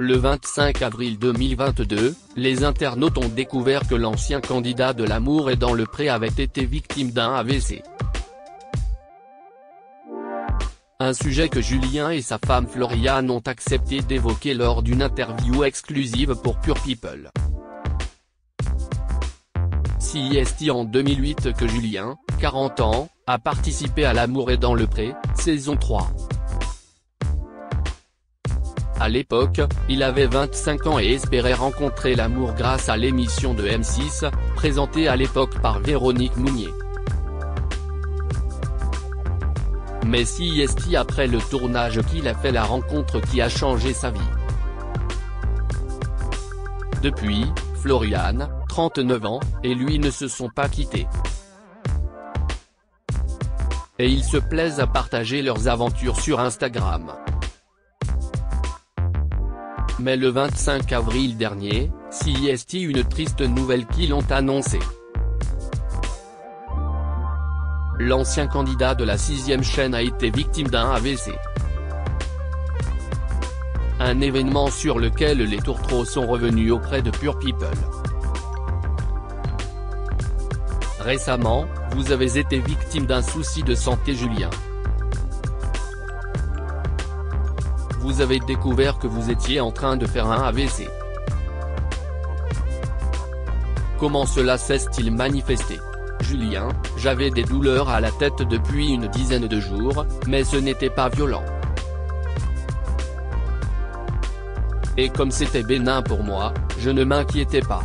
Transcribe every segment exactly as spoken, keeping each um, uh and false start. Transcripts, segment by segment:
Le vingt-cinq avril deux mille vingt-deux, les internautes ont découvert que l'ancien candidat de L'amour est dans le pré avait été victime d'un A V C. Un sujet que Julien et sa femme Floriane ont accepté d'évoquer lors d'une interview exclusive pour Pure People. C'est en deux mille huit que Julien, quarante ans, a participé à L'amour est dans le pré, saison trois. À l'époque, il avait vingt-cinq ans et espérait rencontrer l'amour grâce à l'émission de M six, présentée à l'époque par Véronique Mounier. Mais c'est après le tournage qu'il a fait la rencontre qui a changé sa vie. Depuis, Floriane, trente-neuf ans, et lui ne se sont pas quittés. Et ils se plaisent à partager leurs aventures sur Instagram. Mais le vingt-cinq avril dernier, c'est une triste nouvelle qu'ils ont annoncée. L'ancien candidat de la sixième chaîne a été victime d'un A V C. Un événement sur lequel les tourtereaux sont revenus auprès de Pure People. Récemment, vous avez été victime d'un souci de santé Julien. Vous avez découvert que vous étiez en train de faire un A V C. Comment cela s'est-il manifesté? Julien, j'avais des douleurs à la tête depuis une dizaine de jours, mais ce n'était pas violent. Et comme c'était bénin pour moi, je ne m'inquiétais pas.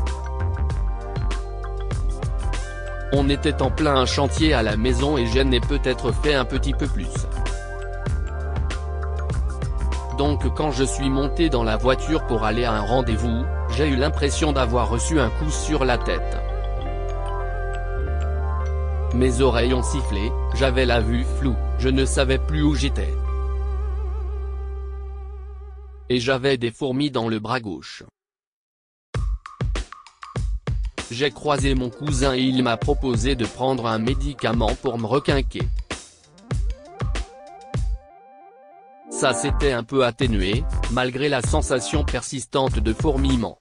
On était en plein chantier à la maison et je n'ai peut-être fait un petit peu plus. Donc quand je suis monté dans la voiture pour aller à un rendez-vous, j'ai eu l'impression d'avoir reçu un coup sur la tête. Mes oreilles ont sifflé, j'avais la vue floue, je ne savais plus où j'étais. Et j'avais des fourmis dans le bras gauche. J'ai croisé mon cousin et il m'a proposé de prendre un médicament pour me requinquer. Ça s'était un peu atténué, malgré la sensation persistante de fourmillement.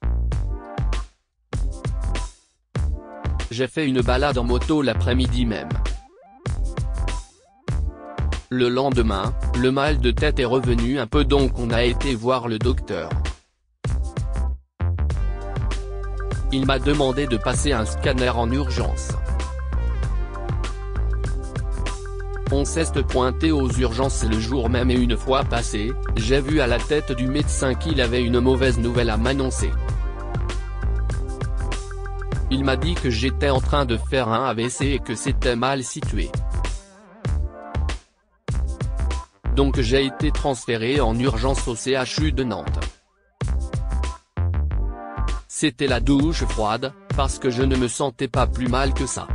J'ai fait une balade en moto l'après-midi même. Le lendemain, le mal de tête est revenu un peu donc on a été voir le docteur. Il m'a demandé de passer un scanner en urgence. On s'est pointé aux urgences le jour même et une fois passé, j'ai vu à la tête du médecin qu'il avait une mauvaise nouvelle à m'annoncer. Il m'a dit que j'étais en train de faire un A V C et que c'était mal situé. Donc j'ai été transféré en urgence au C H U de Nantes. C'était la douche froide, parce que je ne me sentais pas plus mal que ça.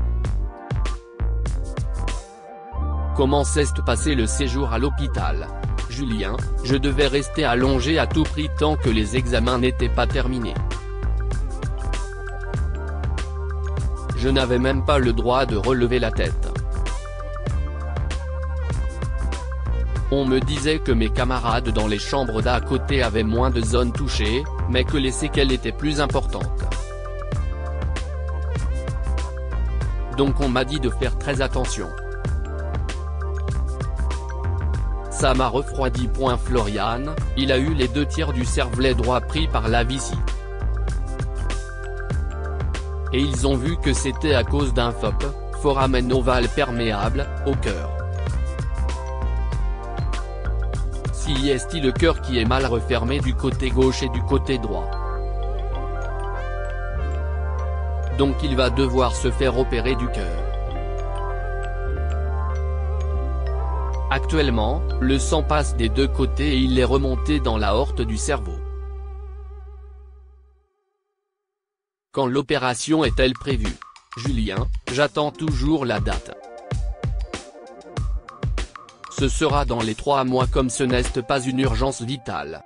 Comment s'est passé le séjour à l'hôpital? Julien, je devais rester allongé à tout prix tant que les examens n'étaient pas terminés. Je n'avais même pas le droit de relever la tête. On me disait que mes camarades dans les chambres d'à côté avaient moins de zones touchées, mais que les séquelles étaient plus importantes. Donc on m'a dit de faire très attention. Ça m'a refroidi. Floriane, il a eu les deux tiers du cervelet droit pris par la vessie. Et ils ont vu que c'était à cause d'un F O P, foramen ovale perméable, au cœur. C'est le cœur qui est mal refermé du côté gauche et du côté droit. Donc il va devoir se faire opérer du cœur. Actuellement, le sang passe des deux côtés et il est remonté dans l'aorte du cerveau. Quand l'opération est-elle prévue? Julien, j'attends toujours la date. Ce sera dans les trois mois comme ce n'est pas une urgence vitale.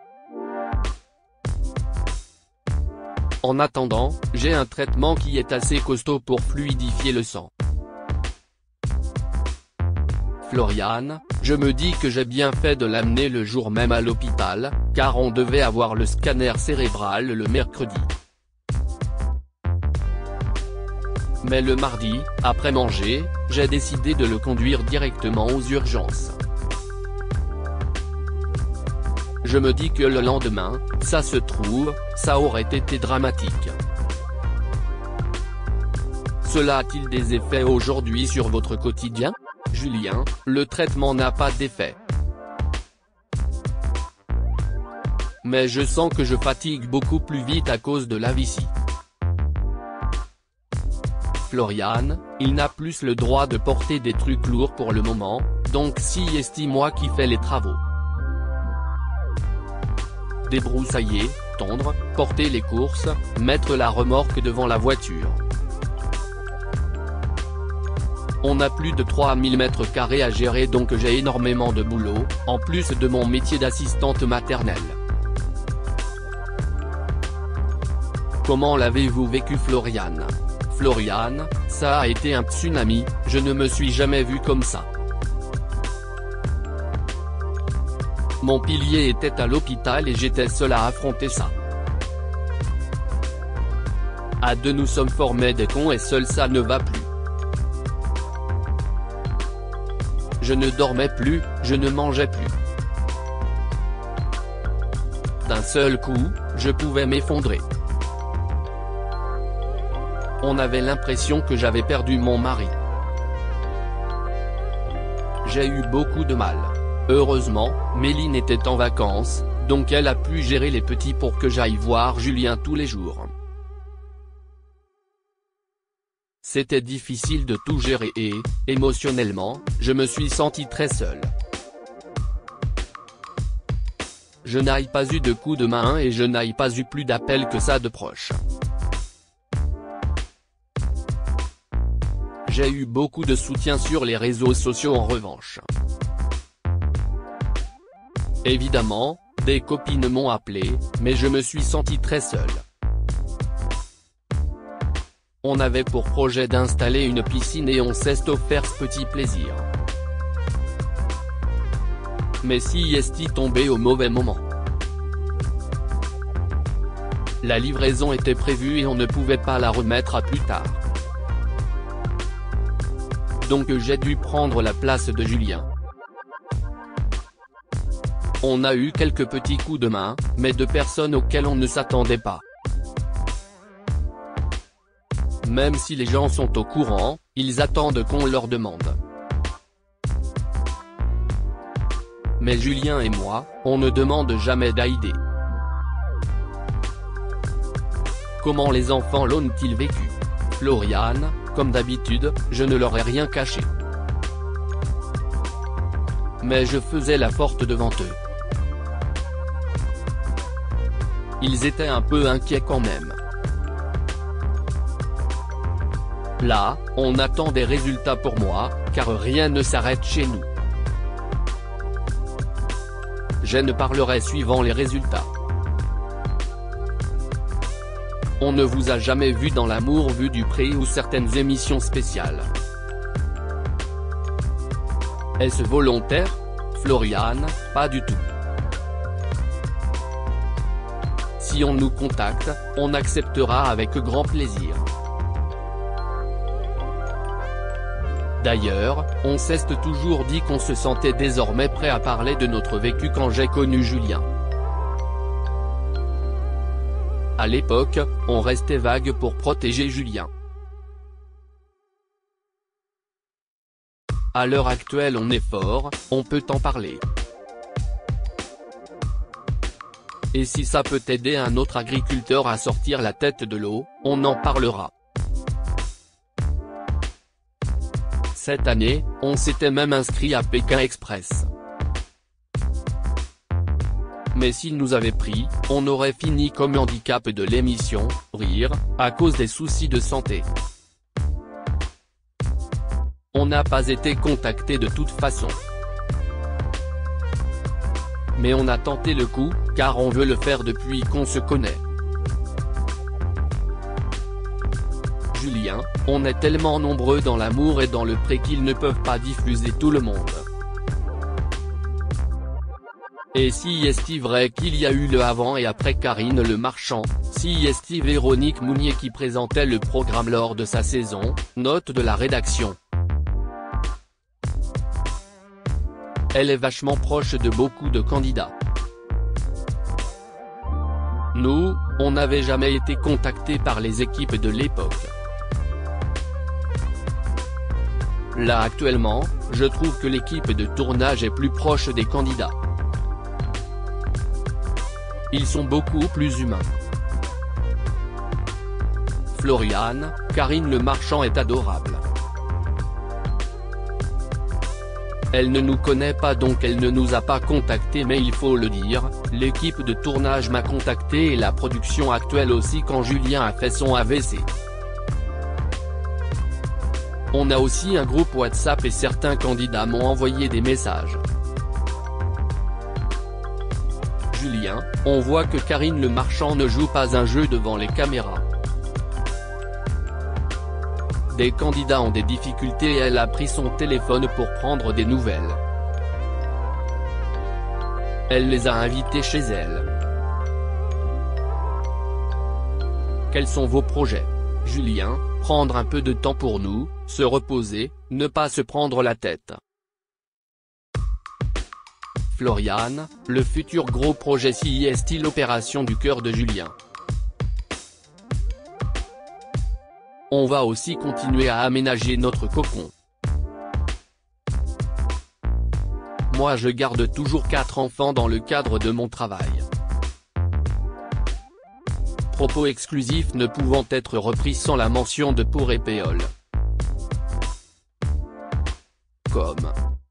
En attendant, j'ai un traitement qui est assez costaud pour fluidifier le sang. Floriane, Je me dis que j'ai bien fait de l'amener le jour même à l'hôpital, car on devait avoir le scanner cérébral le mercredi. Mais le mardi, après manger, j'ai décidé de le conduire directement aux urgences. Je me dis que le lendemain, ça se trouve, ça aurait été dramatique. Cela a-t-il des effets aujourd'hui sur votre quotidien ? Julien, le traitement n'a pas d'effet. Mais je sens que je fatigue beaucoup plus vite à cause de la vessie. Florian, il n'a plus le droit de porter des trucs lourds pour le moment, donc si est moi qui fais les travaux. Débroussailler, tondre, porter les courses, mettre la remorque devant la voiture. On a plus de trois mille mètres carrés à gérer, donc j'ai énormément de boulot, en plus de mon métier d'assistante maternelle. Comment l'avez-vous vécu Florian ? Florian, ça a été un tsunami, je ne me suis jamais vu comme ça. Mon pilier était à l'hôpital et j'étais seul à affronter ça. À deux nous sommes formés des cons et seul ça ne va plus. Je ne dormais plus, je ne mangeais plus. D'un seul coup, je pouvais m'effondrer. On avait l'impression que j'avais perdu mon mari. J'ai eu beaucoup de mal. Heureusement, Méline était en vacances, donc elle a pu gérer les petits pour que j'aille voir Julien tous les jours. C'était difficile de tout gérer et, émotionnellement, je me suis senti très seul. Je n'ai pas eu de coup de main et je n'ai pas eu plus d'appels que ça de proches. J'ai eu beaucoup de soutien sur les réseaux sociaux en revanche. Évidemment, des copines m'ont appelé, mais je me suis senti très seul. On avait pour projet d'installer une piscine et on s'est offert ce petit plaisir. Mais si est tombé au mauvais moment. La livraison était prévue et on ne pouvait pas la remettre à plus tard. Donc j'ai dû prendre la place de Julien. On a eu quelques petits coups de main, mais de personnes auxquelles on ne s'attendait pas. Même si les gens sont au courant, ils attendent qu'on leur demande. Mais Julien et moi, on ne demande jamais d'aider. Comment les enfants l'ont-ils vécu ? Florian, comme d'habitude, je ne leur ai rien caché. Mais je faisais la forte devant eux. Ils étaient un peu inquiets quand même. Là, on attend des résultats pour moi, car rien ne s'arrête chez nous. Je ne parlerai suivant les résultats. On ne vous a jamais vu dans L'amour vu du pré ou certaines émissions spéciales. Est-ce volontaire ? Florian, pas du tout. Si on nous contacte, on acceptera avec grand plaisir. D'ailleurs, on s'est toujours dit qu'on se sentait désormais prêt à parler de notre vécu quand j'ai connu Julien. À l'époque, on restait vague pour protéger Julien. À l'heure actuelle on est fort, on peut en parler. Et si ça peut aider un autre agriculteur à sortir la tête de l'eau, on en parlera. Cette année, on s'était même inscrit à Pékin Express. Mais s'il nous avait pris, on aurait fini comme handicap de l'émission, rire, à cause des soucis de santé. On n'a pas été contacté de toute façon. Mais on a tenté le coup, car on veut le faire depuis qu'on se connaît. Julien, on est tellement nombreux dans L'amour et dans le pré qu'ils ne peuvent pas diffuser tout le monde. Et si est-il vrai qu'il y a eu le avant et après Karine Le Marchand, si est-il Véronique Mounier qui présentait le programme lors de sa saison, note de la rédaction. Elle est vachement proche de beaucoup de candidats. Nous, on n'avait jamais été contactés par les équipes de l'époque. Là actuellement, je trouve que l'équipe de tournage est plus proche des candidats. Ils sont beaucoup plus humains. Floriane, Karine Le Marchand est adorable. Elle ne nous connaît pas donc elle ne nous a pas contactés mais il faut le dire, l'équipe de tournage m'a contacté et la production actuelle aussi quand Julien a fait son A V C. On a aussi un groupe WhatsApp et certains candidats m'ont envoyé des messages. Julien, on voit que Karine Le Marchand ne joue pas un jeu devant les caméras. Des candidats ont des difficultés et elle a pris son téléphone pour prendre des nouvelles. Elle les a invités chez elle. Quels sont vos projets, Julien? Prendre un peu de temps pour nous, se reposer, ne pas se prendre la tête. Floriane, le futur gros projet si est-il l'opération du cœur de Julien. On va aussi continuer à aménager notre cocon. Moi je garde toujours quatre enfants dans le cadre de mon travail. Propos exclusifs ne pouvant être repris sans la mention de Pour et Péole. Comme.